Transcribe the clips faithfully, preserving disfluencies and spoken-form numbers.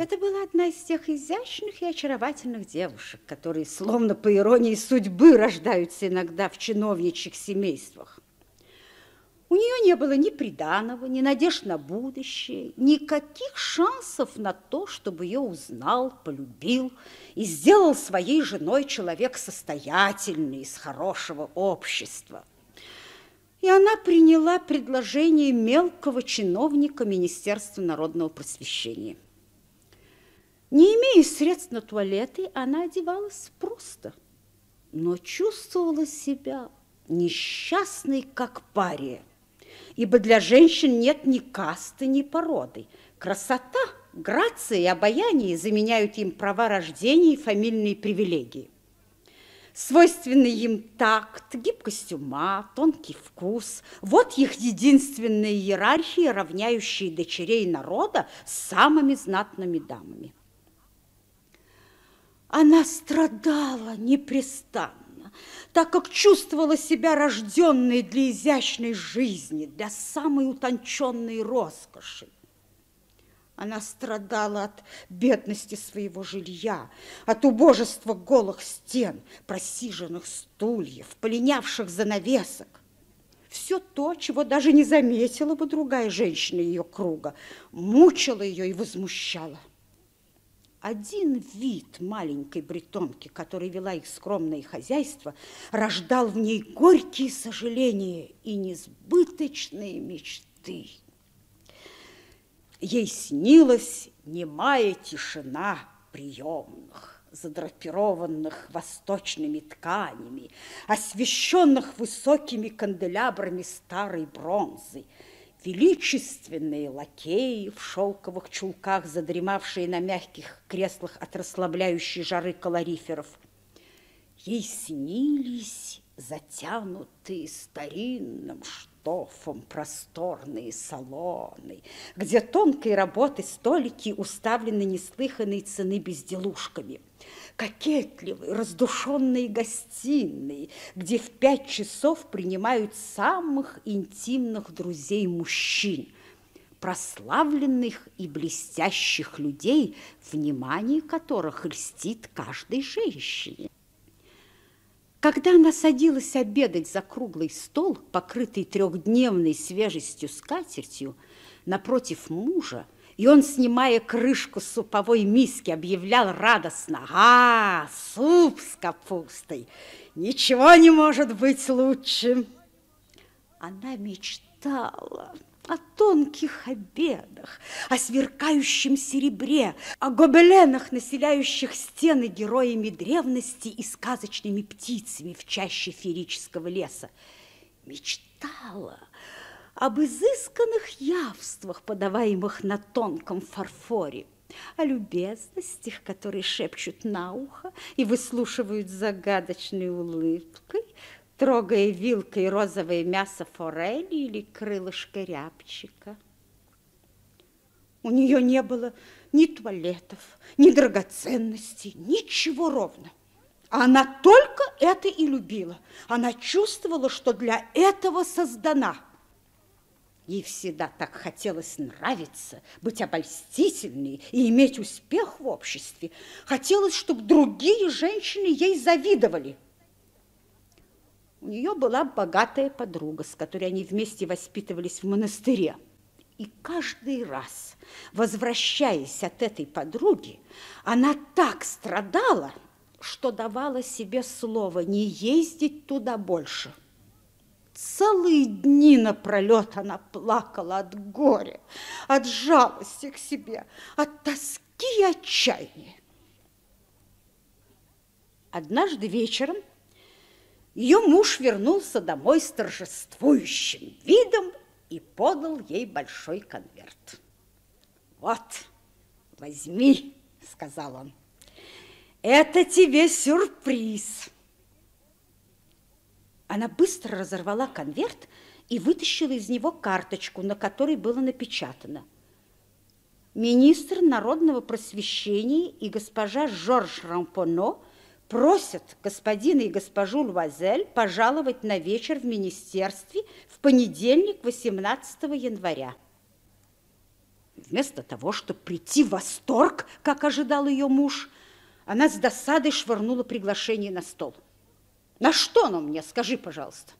Это была одна из тех изящных и очаровательных девушек, которые, словно по иронии судьбы, рождаются иногда в чиновничьих семействах. У нее не было ни приданого, ни надежд на будущее, никаких шансов на то, чтобы ее узнал, полюбил и сделал своей женой человек состоятельный, из хорошего общества. И она приняла предложение мелкого чиновника Министерства народного просвещения. Не имея средств на туалеты, она одевалась просто, но чувствовала себя несчастной, как пария. Ибо для женщин нет ни касты, ни породы. Красота, грация и обаяние заменяют им права рождения и фамильные привилегии. Свойственный им такт, гибкость ума, тонкий вкус – вот их единственные иерархии, равняющие дочерей народа с самыми знатными дамами. Она страдала непрестанно, так как чувствовала себя рожденной для изящной жизни, для самой утонченной роскоши. Она страдала от бедности своего жилья, от убожества голых стен, просиженных стульев, полинявших занавесок. Все то, чего даже не заметила бы другая женщина ее круга, мучило ее и возмущало. Один вид маленькой бретонки, которая вела их скромное хозяйство, рождал в ней горькие сожаления и несбыточные мечты. Ей снилась немая тишина приемных, задрапированных восточными тканями, освещенных высокими канделябрами старой бронзы, величественные лакеи в шелковых чулках, задремавшие на мягких креслах от расслабляющей жары калориферов. Ей снились затянутые старинным штофом просторные салоны, где тонкой работы столики уставлены неслыханной цены безделушками. Кокетливые, раздушенные гостиные, где в пять часов принимают самых интимных друзей мужчин, прославленных и блестящих людей, внимание которых льстит каждой женщине. Когда она садилась обедать за круглый стол, покрытый трехдневной свежестью скатертью, напротив мужа, и он, снимая крышку суповой миски, объявлял радостно: «А, суп с капустой! Ничего не может быть лучше!» Она мечтала о тонких обедах, о сверкающем серебре, о гобеленах, населяющих стены героями древности и сказочными птицами в чаще феерического леса. Мечтала об изысканных явствах, подаваемых на тонком фарфоре, о любезностях, которые шепчут на ухо и выслушивают загадочной улыбкой, трогая вилкой розовое мясо форели или крылышко рябчика. У нее не было ни туалетов, ни драгоценностей, ничего ровно. А она только это и любила. Она чувствовала, что для этого создана. Ей всегда так хотелось нравиться, быть обольстительной и иметь успех в обществе. Хотелось, чтобы другие женщины ей завидовали. У нее была богатая подруга, с которой они вместе воспитывались в монастыре. И каждый раз, возвращаясь от этой подруги, она так страдала, что давала себе слово не ездить туда больше. Целые дни напролет она плакала от горя, от жалости к себе, от тоски и отчаяния. Однажды вечером ее муж вернулся домой с торжествующим видом и подал ей большой конверт. «Вот, возьми», — сказал он, — «это тебе сюрприз». Она быстро разорвала конверт и вытащила из него карточку, на которой было напечатано: «Министр народного просвещения и госпожа Жорж Рампоно просят господина и госпожу Луазель пожаловать на вечер в министерстве в понедельник, восемнадцатого января». Вместо того, чтобы прийти в восторг, как ожидал ее муж, она с досадой швырнула приглашение на стол. На что оно мне, скажи, пожалуйста?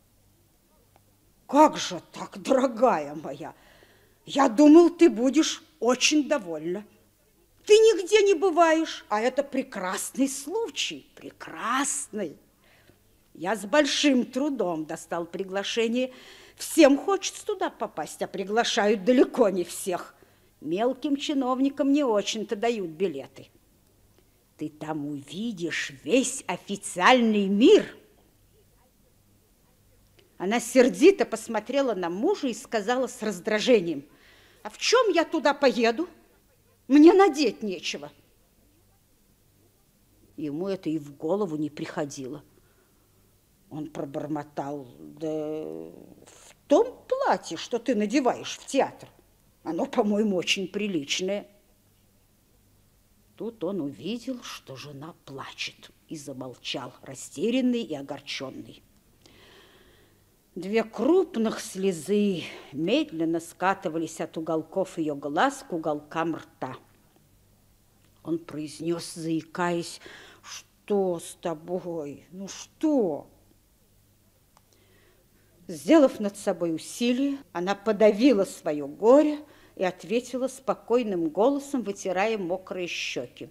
Как же так, дорогая моя? Я думал, ты будешь очень довольна. Ты нигде не бываешь, а это прекрасный случай, прекрасный. Я с большим трудом достал приглашение. Всем хочется туда попасть, а приглашают далеко не всех. Мелким чиновникам не очень-то дают билеты. Ты там увидишь весь официальный мир. Она сердито посмотрела на мужа и сказала с раздражением: а в чем я туда поеду? Мне надеть нечего. Ему это и в голову не приходило. Он пробормотал: да в том платье, что ты надеваешь в театр. Оно, по-моему, очень приличное. Тут он увидел, что жена плачет, и замолчал, растерянный и огорченный. Две крупных слезы медленно скатывались от уголков ее глаз к уголкам рта. Он произнес, заикаясь: что с тобой? Ну что? Сделав над собой усилие, она подавила свое горе и ответила спокойным голосом, вытирая мокрые щеки: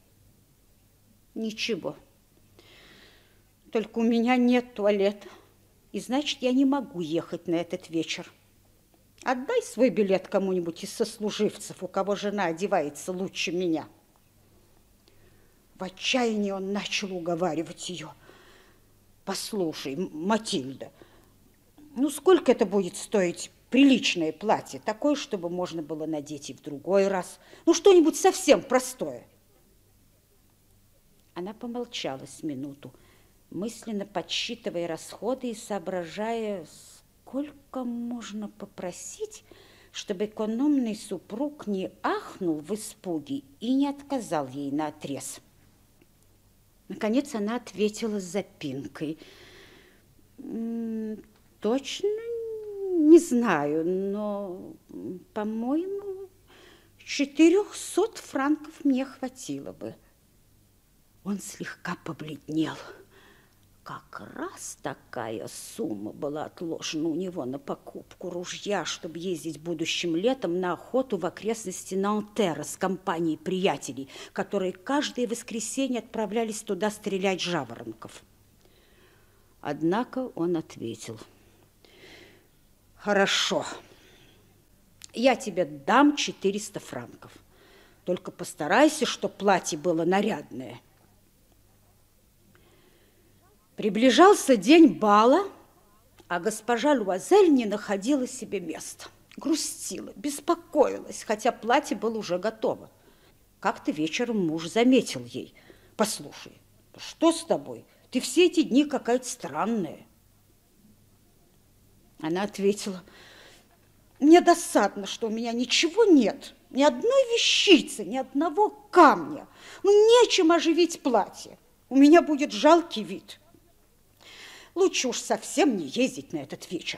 ничего, только у меня нет туалета, и значит, я не могу ехать на этот вечер. Отдай свой билет кому-нибудь из сослуживцев, у кого жена одевается лучше меня. В отчаянии он начал уговаривать ее: послушай, Матильда, ну сколько это будет стоить приличное платье, такое, чтобы можно было надеть и в другой раз, ну что-нибудь совсем простое. Она помолчала с минуту, мысленно подсчитывая расходы и соображая, сколько можно попросить, чтобы экономный супруг не ахнул в испуге и не отказал ей наотрез. Наконец она ответила с запинкой: точно не знаю, но, по-моему, четырехсот франков мне хватило бы. Он слегка побледнел. Как раз такая сумма была отложена у него на покупку ружья, чтобы ездить будущим летом на охоту в окрестности Нантера с компанией приятелей, которые каждое воскресенье отправлялись туда стрелять жаворонков. Однако он ответил: хорошо, я тебе дам четыреста франков, только постарайся, чтобы платье было нарядное. Приближался день бала, а госпожа Луазель не находила себе места. Грустила, беспокоилась, хотя платье было уже готово. Как-то вечером муж заметил ей: послушай, что с тобой? Ты все эти дни какая-то странная. Она ответила: мне досадно, что у меня ничего нет, ни одной вещицы, ни одного камня. Ну, нечем оживить платье. У меня будет жалкий вид. Лучше уж совсем не ездить на этот вечер.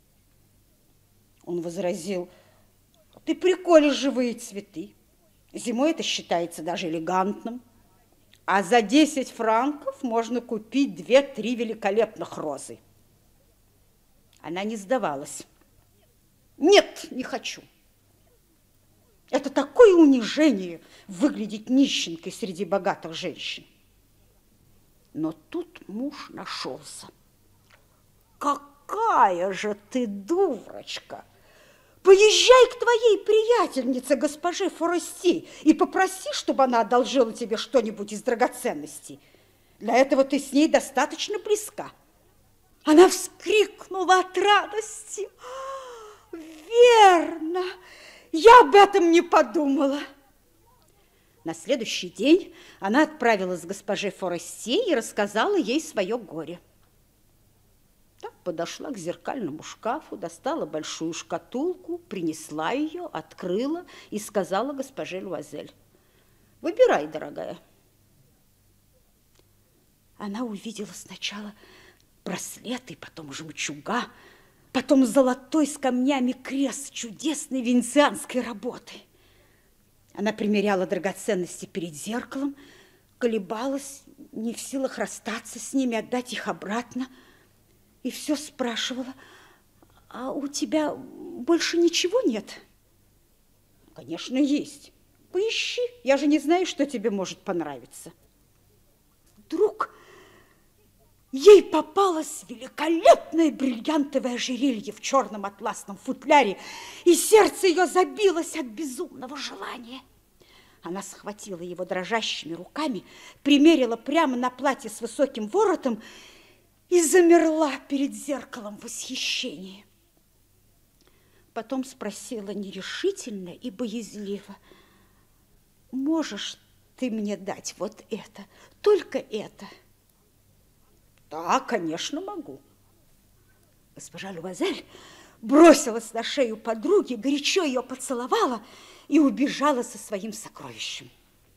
Он возразил: ты приколешь живые цветы. Зимой это считается даже элегантным. А за десять франков можно купить две-три великолепных розы. Она не сдавалась. Нет, не хочу. Это такое унижение выглядеть нищенкой среди богатых женщин. Но тут муж нашелся. Какая же ты дурочка! Поезжай к твоей приятельнице, госпоже Форести, и попроси, чтобы она одолжила тебе что-нибудь из драгоценностей. Для этого ты с ней достаточно близка. Она вскрикнула от радости. Верно, я об этом не подумала. На следующий день она отправилась к госпоже Форести и рассказала ей свое горе. Так подошла к зеркальному шкафу, достала большую шкатулку, принесла ее, открыла и сказала госпоже Луазель: выбирай, дорогая. Она увидела сначала браслеты, потом жемчуга, потом золотой с камнями крест чудесной венецианской работы. Она примеряла драгоценности перед зеркалом, колебалась, не в силах расстаться с ними, отдать их обратно, и все спрашивала: а у тебя больше ничего нет? Конечно, есть. Поищи, я же не знаю, что тебе может понравиться. Вдруг ей попалось великолепное бриллиантовое ожерелье в черном атласном футляре, и сердце ее забилось от безумного желания. Она схватила его дрожащими руками, примерила прямо на платье с высоким воротом и замерла перед зеркалом в восхищении. Потом спросила нерешительно и боязливо: можешь ты мне дать вот это, только это? Да, конечно, могу. Госпожа Лювазель бросилась на шею подруги, горячо ее поцеловала и убежала со своим сокровищем.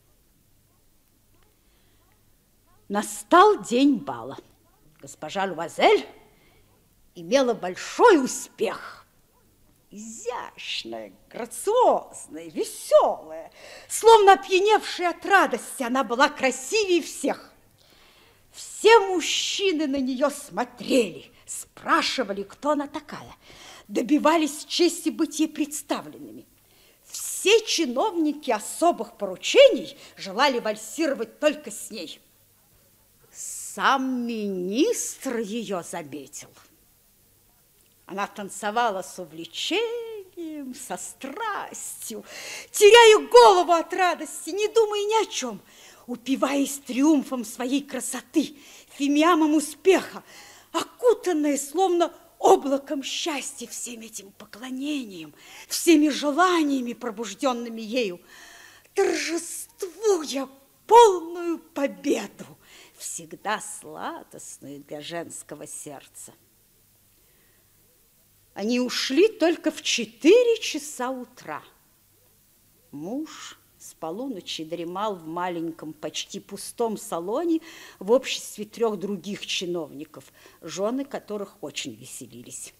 Настал день бала. Госпожа Лювазель имела большой успех. Изящная, грациозная, веселая, словно опьяневшая от радости, она была красивее всех. Все мужчины на нее смотрели, спрашивали, кто она такая, добивались чести быть ей представленными. Все чиновники особых поручений желали вальсировать только с ней. Сам министр ее заметил. Она танцевала с увлечением, со страстью, теряя голову от радости, не думая ни о чем, упиваясь триумфом своей красоты, фимиамом успеха, окутанная словно облаком счастья всем этим поклонением, всеми желаниями, пробужденными ею, торжествуя полную победу, всегда сладостную для женского сердца. Они ушли только в четыре часа утра. Муж с полуночи дремал в маленьком, почти пустом салоне в обществе трех других чиновников, жены которых очень веселились.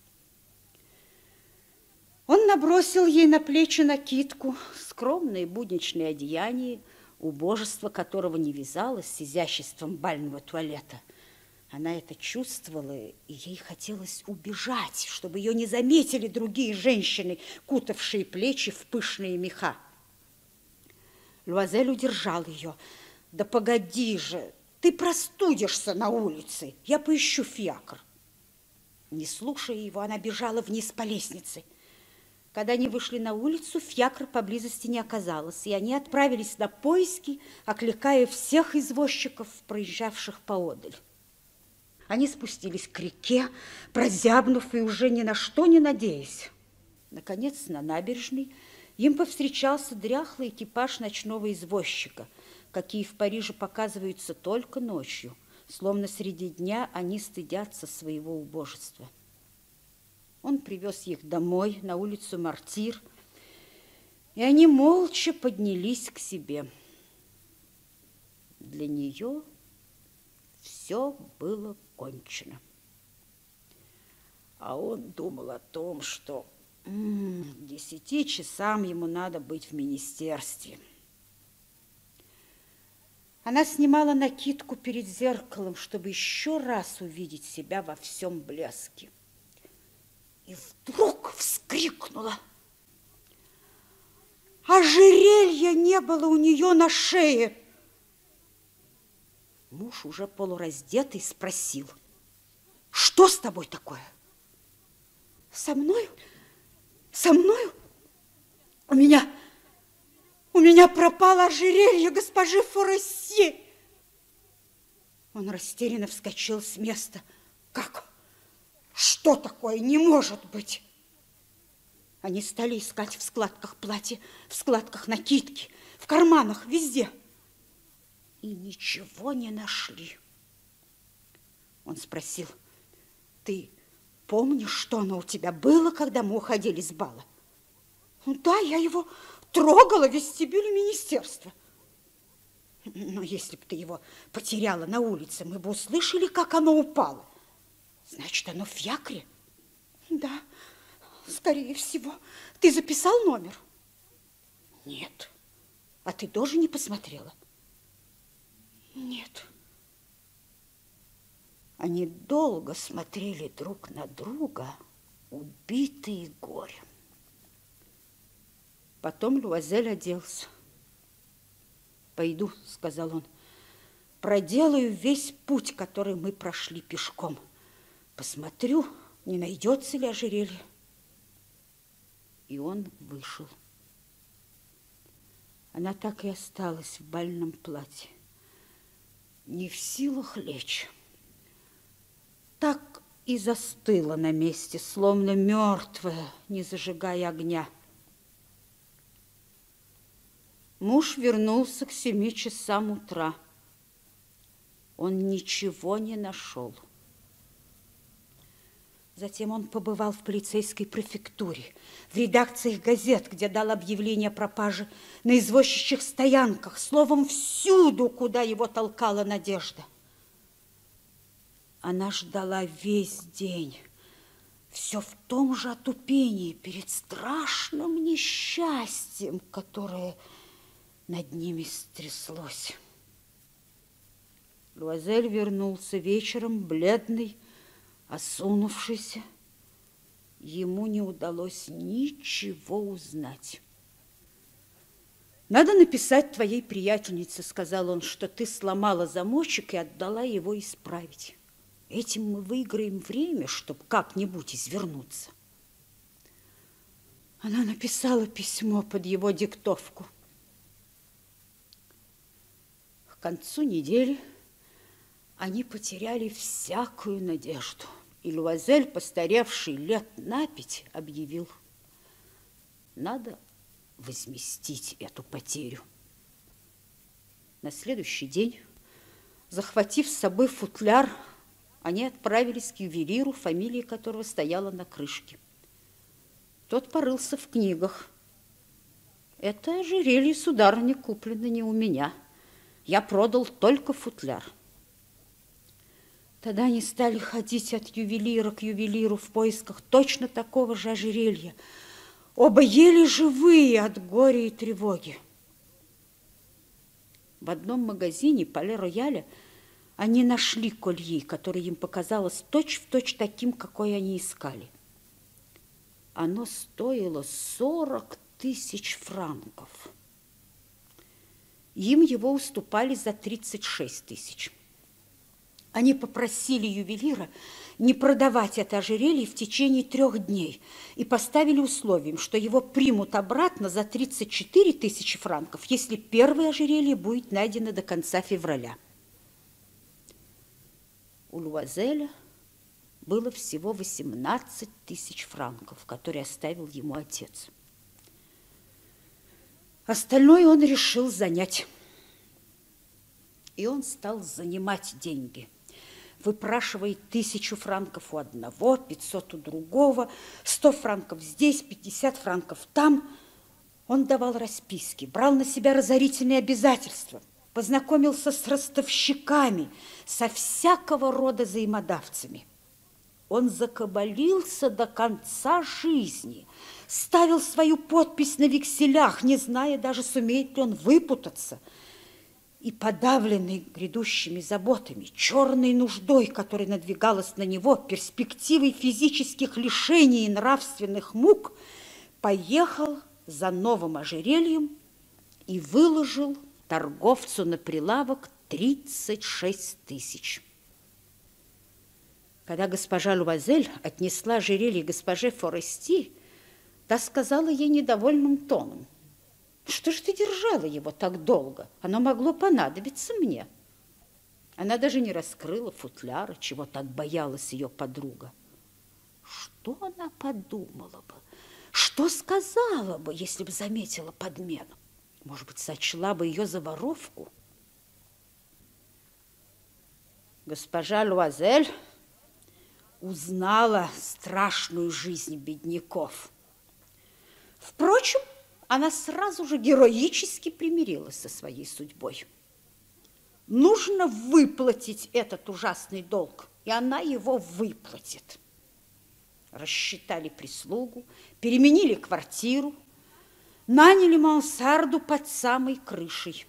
Он набросил ей на плечи накидку, скромное будничное одеяние, убожество которого не вязалось с изяществом бального туалета. Она это чувствовала, и ей хотелось убежать, чтобы ее не заметили другие женщины, кутавшие плечи в пышные меха. Лювазель удержал ее. Да погоди же, ты простудишься на улице, я поищу фиакр. Не слушая его, она бежала вниз по лестнице. Когда они вышли на улицу, фиакра поблизости не оказалось, и они отправились на поиски, окликая всех извозчиков, проезжавших поодаль. Они спустились к реке, прозябнув и уже ни на что не надеясь. Наконец, на набережной им повстречался дряхлый экипаж ночного извозчика, какие в Париже показываются только ночью, словно среди дня они стыдятся своего убожества. Он привез их домой, на улицу Мартир, и они молча поднялись к себе. Для нее все было кончено. А он думал о том, что м-м, к десяти часам ему надо быть в министерстве. Она снимала накидку перед зеркалом, чтобы еще раз увидеть себя во всем блеске. И вдруг вскрикнула. Ожерелья не было у нее на шее. Муж, уже полураздетый, спросил: что с тобой такое? Со мною? Со мною? У меня, у меня пропало ожерелье госпожи Форестье. Он растерянно вскочил с места. Как? Что такое? Не может быть. Они стали искать в складках платья, в складках накидки, в карманах, везде. И ничего не нашли. Он спросил: ты помнишь, что оно у тебя было, когда мы уходили с бала? Ну да, я его трогала в вестибюле министерства. Но если бы ты его потеряла на улице, мы бы услышали, как оно упало. Значит, оно в фиакре? Да, скорее всего. Ты записал номер? Нет. А ты тоже не посмотрела? Нет. Они долго смотрели друг на друга, убитые горем. Потом Луазель оделся. «Пойду», — сказал он, — «проделаю весь путь, который мы прошли пешком. Посмотрю, не найдется ли ожерелье». И он вышел. Она так и осталась в бальном платье, не в силах лечь. Так и застыла на месте, словно мертвая, не зажигая огня. Муж вернулся к семи часам утра. Он ничего не нашел. Затем он побывал в полицейской префектуре, в редакциях газет, где дал объявление о пропаже, на извозчичьих стоянках, словом, всюду, куда его толкала надежда. Она ждала весь день, все в том же отупении перед страшным несчастьем, которое над ними стряслось. Луазель вернулся вечером, бледный, осунувшийся. Ему не удалось ничего узнать. «Надо написать твоей приятельнице», — сказал он, — «что ты сломала замочек и отдала его исправить. Этим мы выиграем время, чтобы как-нибудь извернуться». Она написала письмо под его диктовку. К концу недели они потеряли всякую надежду, и Луазель, постаревший лет на пять, объявил: надо возместить эту потерю. На следующий день, захватив с собой футляр, они отправились к ювелиру, фамилия которого стояла на крышке. Тот порылся в книгах. «Это ожерелье, сударыня, куплено не у меня. Я продал только футляр». Тогда они стали ходить от ювелира к ювелиру в поисках точно такого же ожерелья. Оба еле живые от горя и тревоги. В одном магазине Пале-Рояля они нашли колье, которое им показалось точь-в-точь таким, какой они искали. Оно стоило сорок тысяч франков. Им его уступали за тридцать шесть тысяч. Они попросили ювелира не продавать это ожерелье в течение трех дней и поставили условием, что его примут обратно за тридцать четыре тысячи франков, если первое ожерелье будет найдено до конца февраля. У Луазеля было всего восемнадцать тысяч франков, которые оставил ему отец. Остальное он решил занять. И он стал занимать деньги, выпрашивая тысячу франков у одного, пятьсот у другого, сто франков здесь, пятьдесят франков там. Он давал расписки, брал на себя разорительные обязательства, познакомился с ростовщиками, со всякого рода взаимодавцами. Он закабалился до конца жизни, ставил свою подпись на векселях, не зная даже, сумеет ли он выпутаться. И подавленный грядущими заботами, черной нуждой, которая надвигалась на него, перспективой физических лишений и нравственных мук, поехал за новым ожерельем и выложил торговцу на прилавок тридцать шесть тысяч. Когда госпожа Луазель отнесла ожерелье госпоже Форести, та сказала ей недовольным тоном: «Что ж ты держала его так долго? Оно могло понадобиться мне». Она даже не раскрыла футляра, чего так боялась ее подруга. Что она подумала бы? Что сказала бы, если бы заметила подмену? Может быть, сочла бы ее за воровку? Госпожа Луазель узнала страшную жизнь бедняков. Впрочем, она сразу же героически примирилась со своей судьбой. Нужно выплатить этот ужасный долг, и она его выплатит. Рассчитали прислугу, переменили квартиру, наняли мансарду под самой крышей.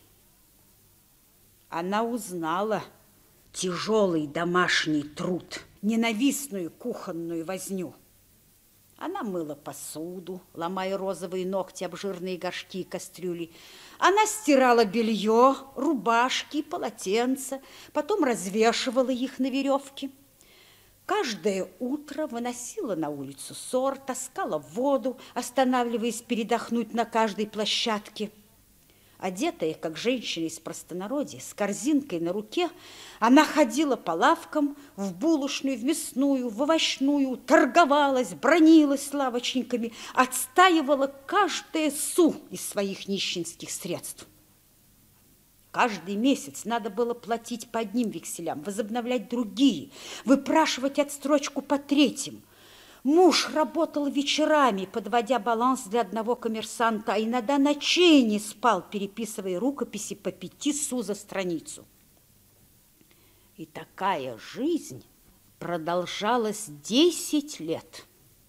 Она узнала тяжелый домашний труд, ненавистную кухонную возню. Она мыла посуду, ломая розовые ногти об жирные горшки и кастрюли. Она стирала белье, рубашки, полотенца, потом развешивала их на веревке. Каждое утро выносила на улицу сор, таскала воду, останавливаясь передохнуть на каждой площадке. Одетая, как женщина из простонародья, с корзинкой на руке, она ходила по лавкам, в булочную, в мясную, в овощную, торговалась, бранилась с лавочниками, отстаивала каждое су из своих нищенских средств. Каждый месяц надо было платить по одним векселям, возобновлять другие, выпрашивать отстрочку по третьим. Муж работал вечерами, подводя баланс для одного коммерсанта, а иногда ночей не спал, переписывая рукописи по пяти су за страницу. И такая жизнь продолжалась десять лет.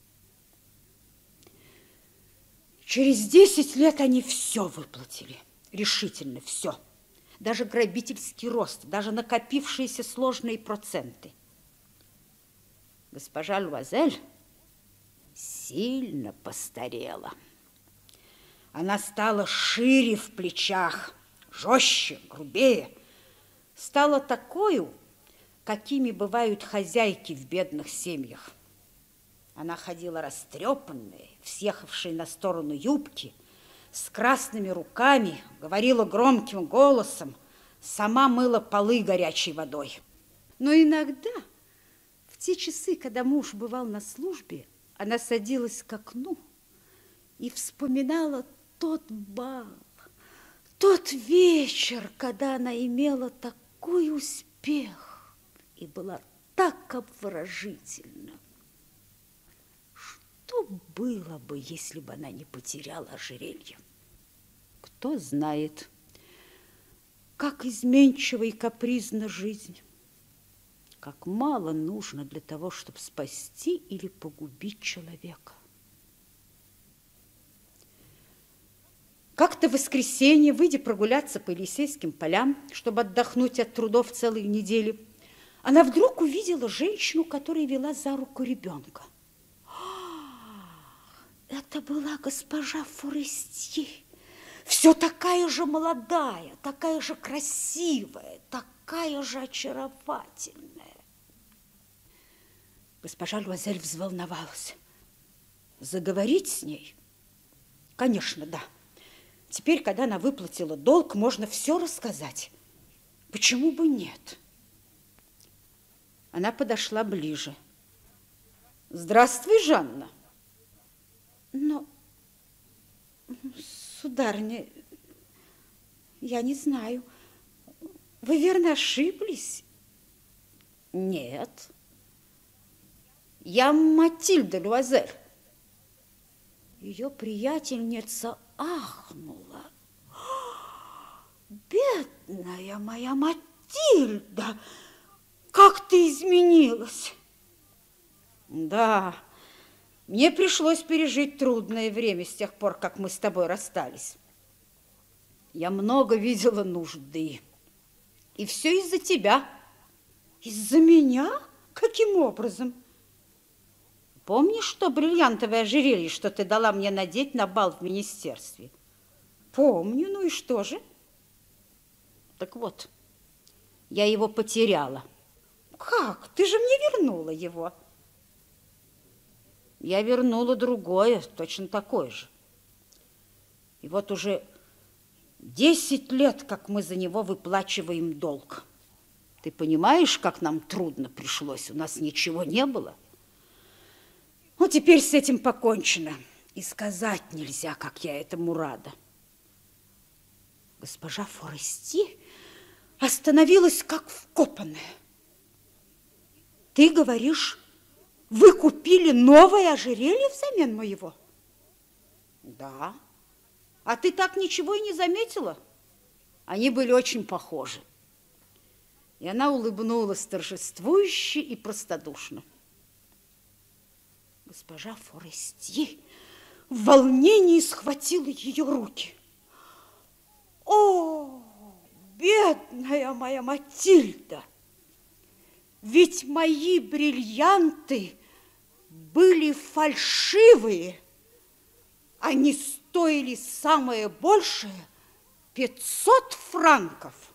Через десять лет они все выплатили, решительно все. Даже грабительский рост, даже накопившиеся сложные проценты. Госпожа Луазель сильно постарела. Она стала шире в плечах, жестче, грубее. Стала такою, какими бывают хозяйки в бедных семьях. Она ходила растрепанная, съехавшая на сторону юбки, с красными руками, говорила громким голосом, сама мыла полы горячей водой. Но иногда, в те часы, когда муж бывал на службе, она садилась к окну и вспоминала тот бал, тот вечер, когда она имела такой успех и была так обворожительна. Что было бы, если бы она не потеряла ожерелье? Кто знает, как изменчива и капризна жизнь, как мало нужно для того, чтобы спасти или погубить человека. Как-то в воскресенье, выйдя прогуляться по Елисейским полям, чтобы отдохнуть от трудов целой недели, она вдруг увидела женщину, которая вела за руку ребенка. Это была госпожа Форестье, все такая же молодая, такая же красивая, такая же очаровательная. Госпожа Луазель взволновалась. Заговорить с ней? Конечно, да. Теперь, когда она выплатила долг, можно все рассказать. Почему бы нет? Она подошла ближе. Здравствуй, Жанна. Но, сударыня, я не знаю. Вы, верно, ошиблись? Нет. Я Матильда Луазель. Ее приятельница ахнула. Бедная моя Матильда, как ты изменилась! Да, мне пришлось пережить трудное время с тех пор, как мы с тобой расстались. Я много видела нужды. И все из-за тебя. Из-за меня? Каким образом? Помнишь то бриллиантовое ожерелье, что ты дала мне надеть на бал в министерстве? Помню, ну и что же? Так вот, я его потеряла. Как? Ты же мне вернула его. Я вернула другое, точно такое же. И вот уже десять лет, как мы за него выплачиваем долг. Ты понимаешь, как нам трудно пришлось? У нас ничего не было. Ну, теперь с этим покончено. И сказать нельзя, как я этому рада. Госпожа Форестье остановилась, как вкопанная. Ты говоришь, вы купили новое ожерелье взамен моего? Да. А ты так ничего и не заметила? Они были очень похожи. И она улыбнулась торжествующе и простодушно. Госпожа Форестье в волнении схватила ее руки. О, бедная моя Матильда! Ведь мои бриллианты были фальшивые. Они стоили самое большее пятьсот франков.